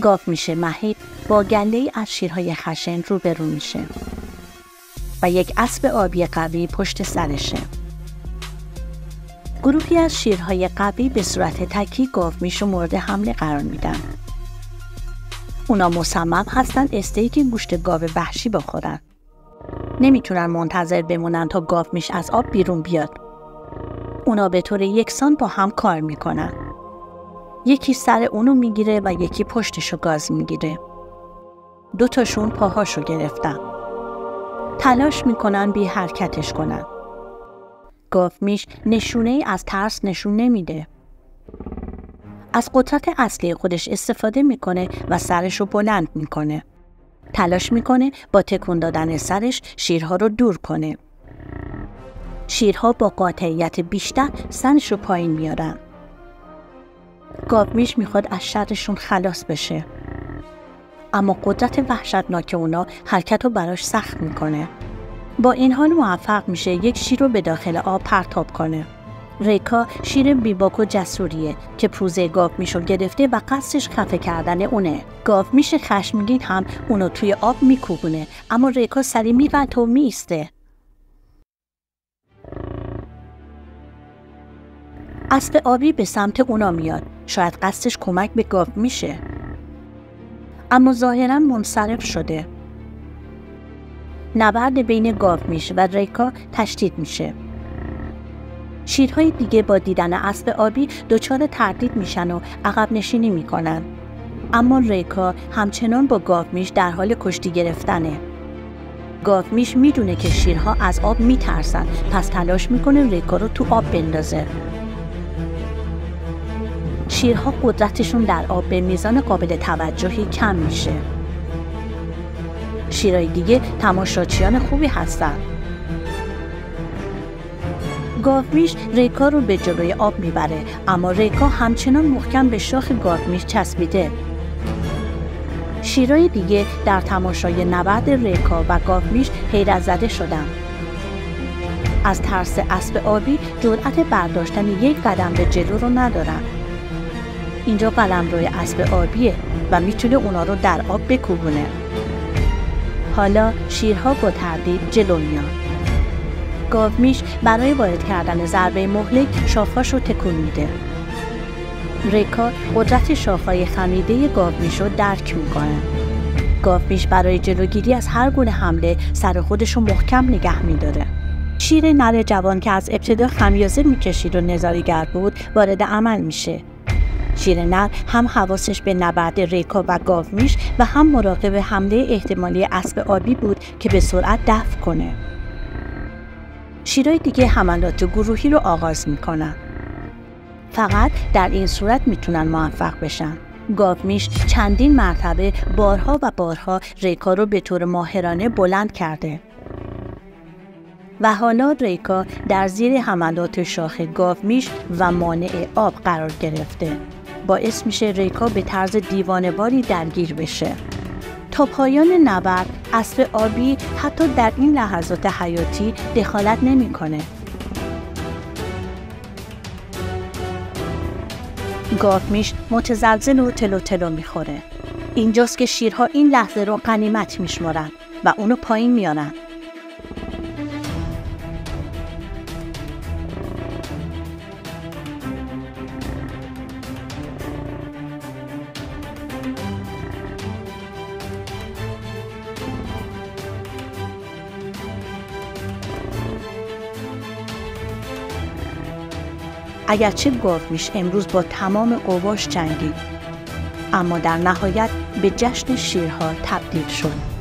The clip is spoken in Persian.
گاومیش مهیب با گله‌ای از شیرهای خشن روبرو میشه و یک اسب آبی قوی پشت سرشه. گروهی از شیرهای قوی به صورت تکی گاومیش رو مورد حمله قرار میدن. اونا مصمم هستن استیک گوشت گاو وحشی بخورن. نمیتونن منتظر بمونن تا گاومیش از آب بیرون بیاد. اونا به طور یکسان با هم کار میکنن. یکی سر اونو میگیره و یکی پشتشو گاز میگیره. دوتاشون پاهاشو گرفتن. تلاش میکنن بی حرکتش کنن. گاومیش نشونه ای از ترس نشون نمیده. از قدرت اصلی خودش استفاده میکنه و سرشو بلند میکنه. تلاش میکنه با تکون دادن سرش شیرها رو دور کنه. شیرها با قاطعیت بیشتر سرشو پایین میارن. گاومیش میخواد از شرشون خلاص بشه. اما قدرت وحشتناک اونا حرکت رو براش سخت میکنه. با این حال موفق میشه یک شیر رو به داخل آب پرتاب کنه. ریکا شیر بیباک و جسوریه که پوزه گاومیش رو گرفته و قصدش خفه کردن اونه. گاومیش خشمگین هم اونو توی آب میکوبونه، اما ریکا سری میرد و میسته. اسب آبی به سمت اونا میاد. شاید قصدش کمک به گاومیشه، اما ظاهراً منصرف شده. نبرد بین گاومیش و ریکا تشدید میشه. شیرهای دیگه با دیدن اسب آبی دچار تردید میشن و عقب نشینی میکنن. اما ریکا همچنان با گاومیش در حال کشتی گرفتنه. گاومیش میدونه که شیرها از آب میترسن، پس تلاش میکنه ریکا رو تو آب بندازه. شیرها قدرتشون در آب به میزان قابل توجهی کم میشه. شیرهای دیگه تماشاچیان خوبی هستن. گاومیش ریکا رو به جلوی آب میبره، اما ریکا همچنان محکم به شاخ گاومیش چسبیده. شیرهای دیگه در تماشای نبرد ریکا و گاومیش حیرت زده شدن. از ترس اسب آبی جرأت برداشتن یک قدم به جلو رو ندارن. اینجا قلمروی اسب آبیه و میتونه اونا رو در آب بکوبونه. حالا شیرها با تردید جلو میان. گاومیش برای وارد کردن ضربه مهلک شاخه‌اش رو تکون میده. ریکا قدرت شاخه‌های خمیده گاومیش رو درک میکنه. گاومیش برای جلوگیری از هر گونه حمله سر خودش رو محکم نگه میداره. شیر نر جوان که از ابتدا خمیازه میکشید و نظاره‌گر بود وارد عمل میشه. شیر نر هم حواسش به نبرد ریکا و گاومیش و هم مراقب حمله احتمالی اسب آبی بود که به سرعت دفع کنه. شیرهای دیگه حملات گروهی رو آغاز میکنن. فقط در این صورت میتونن موفق بشن. گاومیش چندین مرتبه بارها و بارها ریکا رو به طور ماهرانه بلند کرده. و حالا ریکا در زیر حملات شاخ گاومیش و مانع آب قرار گرفته. باعث میشه ریکا به طرز دیوانه‌واری درگیر بشه. تا پایان نبرد اسب آبی حتی در این لحظات حیاتی دخالت نمیکنه. گاومیش متزلزل و تلو تلو میخوره. اینجاست که شیرها این لحظه رو غنیمت میشمارن و اونو پایین میارن. اگرچه گاومیش امروز با تمام قواش جنگید، اما در نهایت به جشن شیرها تبدیل شد.